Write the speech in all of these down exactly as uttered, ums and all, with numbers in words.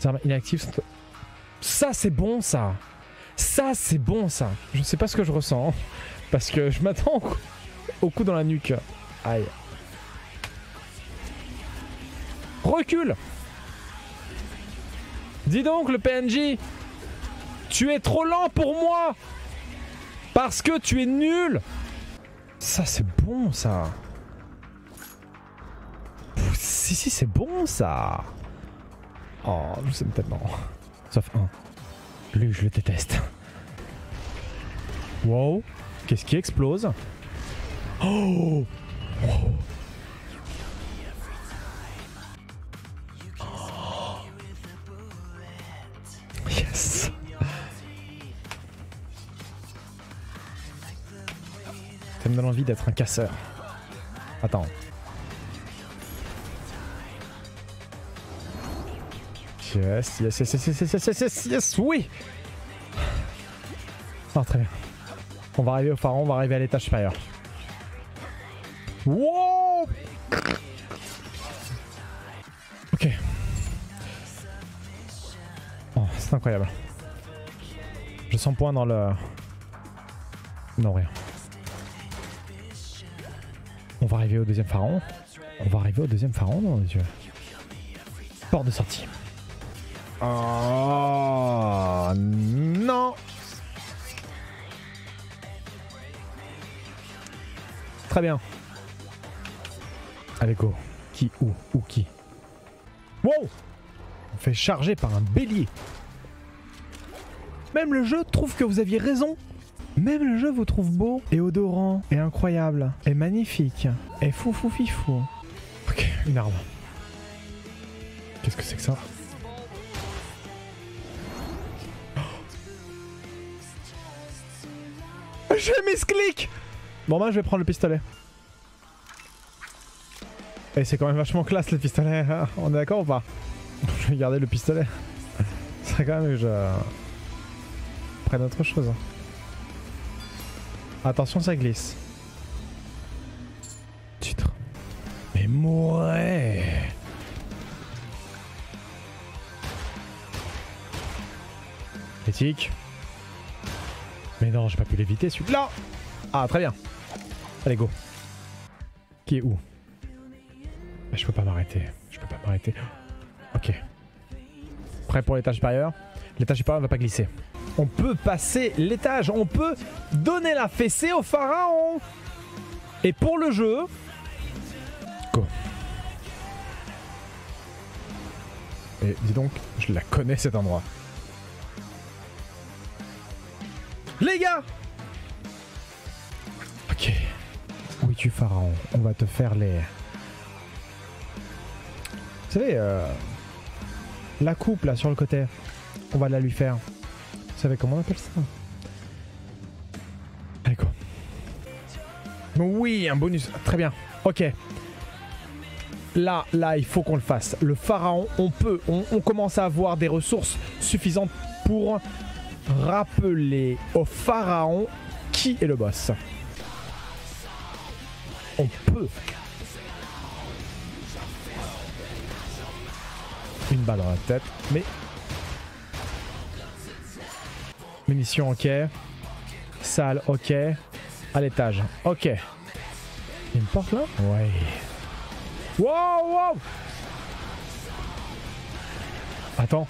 Les armes inactives sont... Ça c'est bon ça. Ça c'est bon ça. Je sais pas ce que je ressens. Parce que je m'attends au coup, au coup dans la nuque. Aïe. Recule. Dis donc le P N J. Tu es trop lent pour moi. Parce que tu es nul. Ça c'est bon ça. Pff, si si c'est bon ça. Oh je sais tellement. Sauf un. Lui je le déteste. Wow. Qu'est-ce qui explose? Oh, oh. Yes. Ça me donne envie d'être un casseur. Attends. Yes, yes, yes, yes, yes, yes, yes, yes, yes, oui. Ah, très bien. On va arriver au pharaon, on va arriver à l'étage supérieur. Wow. Ok. Oh, c'est incroyable. Je sens point dans le... Non, rien. On va arriver au deuxième pharaon. On va arriver au deuxième pharaon, non, les yeux. Porte de sortie. Oh non. Très bien. Allez go. Qui, où, où, qui. Wow. On fait charger par un bélier. Même le jeu trouve que vous aviez raison. Même le jeu vous trouve beau et odorant et incroyable et magnifique et fou fou fifou. Ok, une arme. Qu'est-ce que c'est que ça? Oh. J'ai mis ce clic. Bon bah je vais prendre le pistolet. Et c'est quand même vachement classe le pistolet, hein. On est d'accord ou pas? Je vais garder le pistolet. C'est quand même que je prenne autre chose. Attention ça glisse. Titre. Mais mouais. Critique. Mais non j'ai pas pu l'éviter celui-là. Ah très bien. Allez go. Qui est où? Je peux pas m'arrêter. Je peux pas m'arrêter. Ok. Prêt pour l'étage supérieur. L'étage supérieur ne va pas glisser. On peut passer l'étage. On peut donner la fessée au pharaon. Et pour le jeu... Go. Et dis donc, je la connais cet endroit. Les gars! Ok. Où es-tu pharaon? On va te faire les... Vous savez, euh, la coupe là sur le côté, on va la lui faire. Vous savez comment on appelle ça? Allez go. Oui, un bonus. Très bien. Ok. Là, là, il faut qu'on le fasse. Le pharaon, on peut, on, on commence à avoir des ressources suffisantes pour rappeler au pharaon qui est le boss. On peut. Une balle dans la tête, mais... Munitions, ok. Salle, ok. À l'étage, ok. Il y a une porte là? Ouais. Wow, wow. Attends.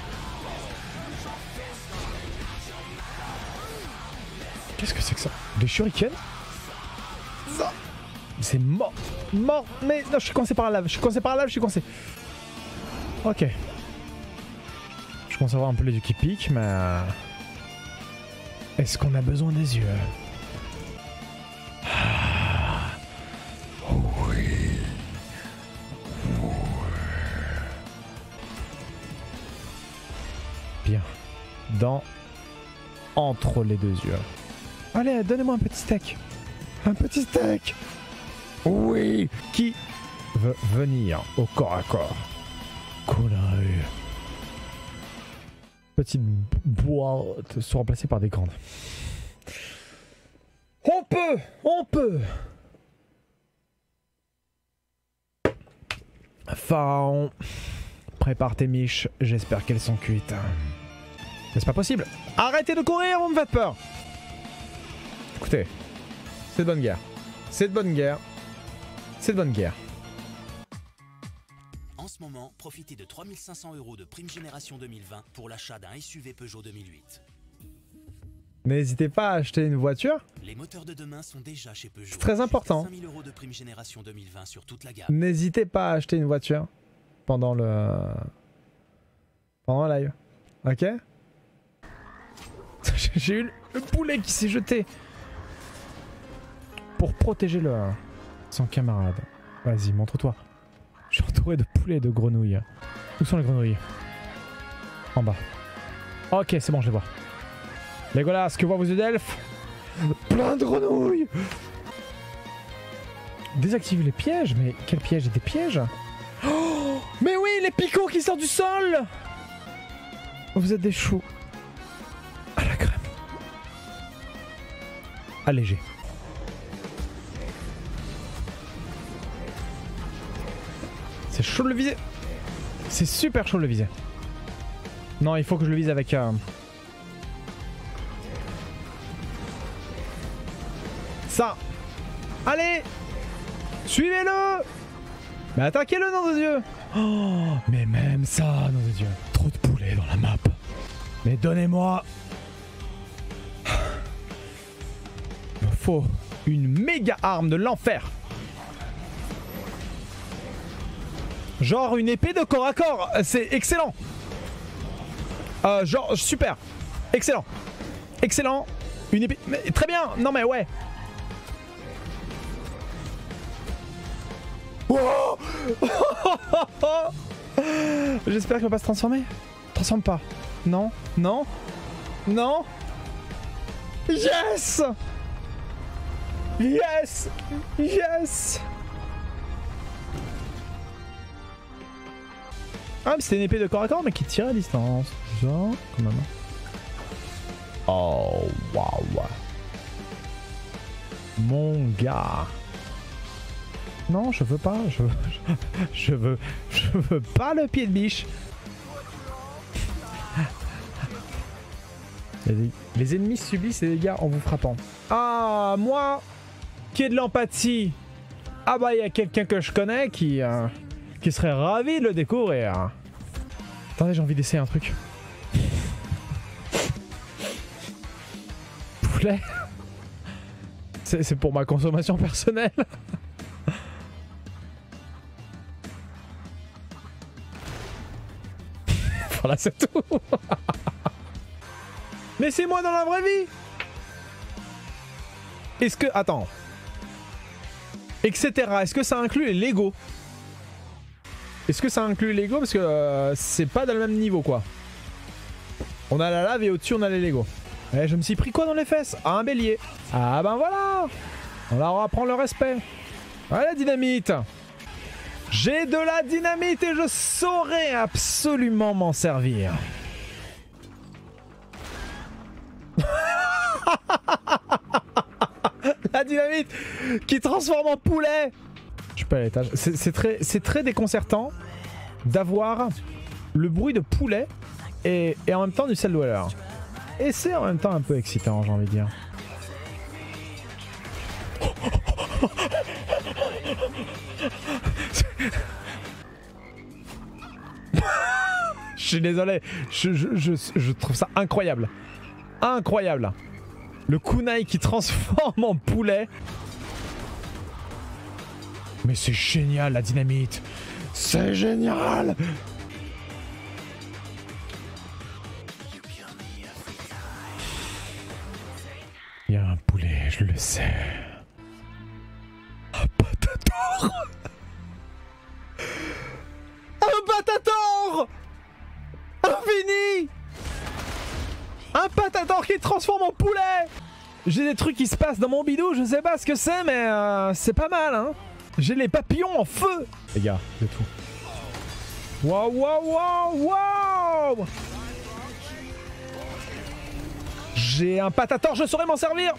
Qu'est-ce que c'est que ça? Des shurikens? Ça. C'est mort. Mort. Mais non, je suis coincé par la lave. Je suis coincé par la lave, je suis coincé. Ok. Je commence à voir un peu les yeux qui piquent, mais... Est-ce qu'on a besoin des yeux? Ah. Oui. Oui. Bien. Dans... Entre les deux yeux. Allez, donnez-moi un petit steak. Un petit steak. Oui. Qui veut venir au corps à corps? Connard. Petite boîte sont remplacées par des grandes. On peut, on peut. Pharaon, Prépare tes miches, j'espère qu'elles sont cuites. Mais c'est pas possible. Arrêtez de courir, vous me faites peur. Écoutez, c'est de bonne guerre. C'est de bonne guerre. C'est de bonne guerre. En ce moment, profitez de trois mille cinq cents euros de prime génération deux mille vingt pour l'achat d'un S U V Peugeot deux mille huit. N'hésitez pas à acheter une voiture. Les moteurs de demain sont déjà chez Peugeot. C'est très important. cinq mille euros de prime génération deux mille vingt sur toute la gamme. N'hésitez pas à acheter une voiture pendant le pendant le live. Ok? J'ai eu le poulet qui s'est jeté pour protéger le son camarade. Vas-y, montre-toi. Je suis entouré de poulets et de grenouilles. Où sont les grenouilles? En bas. Ok, c'est bon, je les vois. Legolas, que voient vos yeux d'elfe? Plein de grenouilles. Désactivez les pièges? Mais quel piège? Et des pièges? Oh, mais oui, les picots qui sortent du sol. Vous êtes des choux. À la crème. Allégé. C'est chaud de le viser. C'est super chaud de le viser. Non, il faut que je le vise avec... Euh... Ça. Allez. Suivez-le. Mais attaquez-le, nom de Dieu. Oh, mais même ça, nom de Dieu. Trop de poulets dans la map. Mais donnez-moi... Il me faut une méga arme de l'enfer. Genre une épée de corps à corps. C'est excellent. Euh, genre, super. Excellent. Excellent. Une épée... Mais, très bien. Non mais ouais. Oh. J'espère qu'il va pas se transformer. Transforme pas. Non. Non. Non. Yes. Yes. Yes. Ah, mais c'était une épée de corps à corps mais qui tire à distance. Ça, quand même. Oh, waouh. Mon gars. Non, je veux pas. Je veux, je veux, je veux pas le pied de biche. Les ennemis subissent les dégâts en vous frappant. Ah, moi, qui ai de l'empathie. Ah bah, il y a quelqu'un que je connais qui, euh, qui serait ravi de le découvrir. Attendez, j'ai envie d'essayer un truc. Poulet. C'est pour ma consommation personnelle. Voilà, c'est tout. Laissez-moi dans la vraie vie. Est-ce que... Attends. Etc. Est-ce que ça inclut les Lego? Est-ce que ça inclut les Lego? Parce que euh, c'est pas dans le même niveau, quoi. On a la lave et au-dessus, on a les Lego. Eh, je me suis pris quoi dans les fesses? Ah, un bélier. Ah ben voilà. On leur apprend le respect. Ah, la dynamite. J'ai de la dynamite et je saurais absolument m'en servir. La dynamite qui transforme en poulet. Je suis pas à l'étage. C'est très, c'est très déconcertant d'avoir le bruit de poulet et, et en même temps du Cell Dweller. Et c'est en même temps un peu excitant, j'ai envie de dire. Je suis désolé, je, je, je, je trouve ça incroyable. Incroyable. Le kunai qui transforme en poulet. Mais c'est génial la dynamite. C'est génial. Il y a un poulet, je le sais. Un patator. Un patator. Infini. Un patator qui transforme en poulet. J'ai des trucs qui se passent dans mon bidou, je sais pas ce que c'est, mais euh, c'est pas mal, hein. J'ai les papillons en feu. Les gars, c'est tout. Waouh, waouh, waouh, waouh. J'ai un patator, je saurais m'en servir.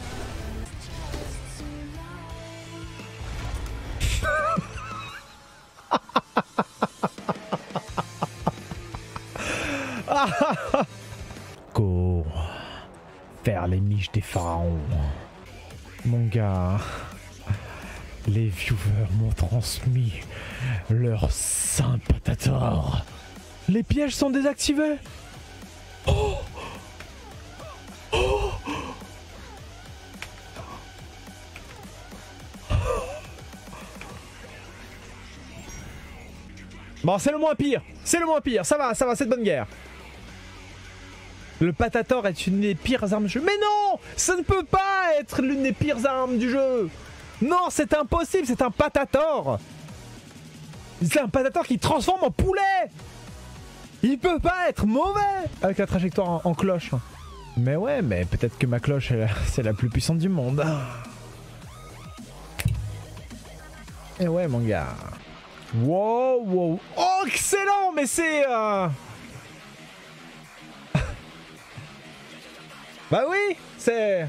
Go. Faire les miches des pharaons. Mon gars. Les viewers m'ont transmis leur saint patator. Les pièges sont désactivés. Oh. Oh. Bon, c'est le moins pire. C'est le moins pire. Ça va, ça va, c'est de bonne guerre. Le patator est une des pires armes du jeu. Mais non, ça ne peut pas être l'une des pires armes du jeu. Non, c'est impossible, c'est un patator. C'est un patator qui transforme en poulet. Il peut pas être mauvais avec la trajectoire en, en cloche. Mais ouais, mais peut-être que ma cloche, c'est la plus puissante du monde. Et ouais, mon gars. Wow, wow. Oh, excellent, mais c'est... Euh... bah oui, c'est...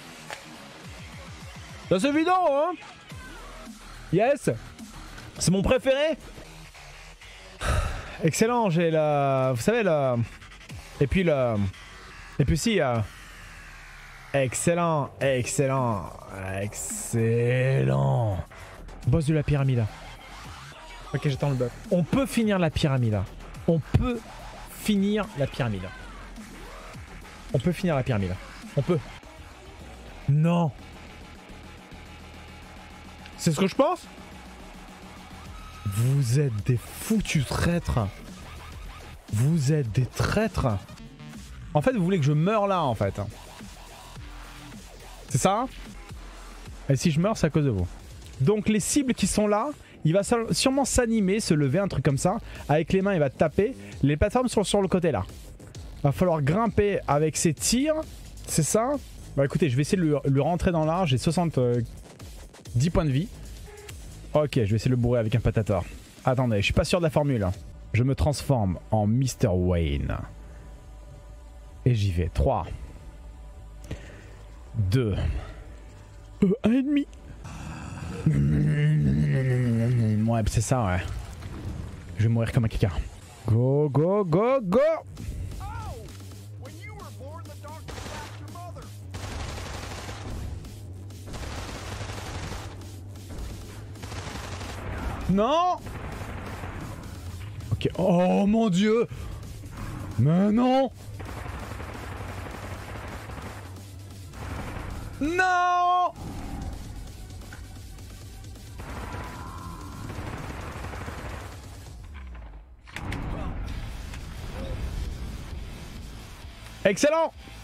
C'est évident, hein. Yes. C'est mon préféré. Excellent, j'ai la... Vous savez, la... Et puis le... Et puis si... Euh... Excellent, excellent, excellent. Boss de la pyramide. Ok, j'attends le bug. On peut finir la pyramide. On peut finir la pyramide. On peut finir la pyramide. On peut. Non. C'est ce que je pense. Vous êtes des foutus traîtres. Vous êtes des traîtres. En fait, vous voulez que je meure là, en fait. C'est ça? Et si je meurs, c'est à cause de vous. Donc les cibles qui sont là, il va sûrement s'animer, se lever, un truc comme ça. Avec les mains, il va taper. Les plateformes sont sur le côté là. Va falloir grimper avec ses tirs. C'est ça? Bah écoutez, je vais essayer de lui, lui rentrer dans l'arche. J'ai soixante-dix points de vie. Ok, je vais essayer de le bourrer avec un patator. Attendez, je suis pas sûr de la formule. Je me transforme en mister Wayne. Et j'y vais. trois. deux. Euh, un et demi. Ouais, c'est ça, ouais. Je vais mourir comme un caca. Go, go, go, go! Non! Ok. Oh mon dieu! Mais non! Non! Excellent!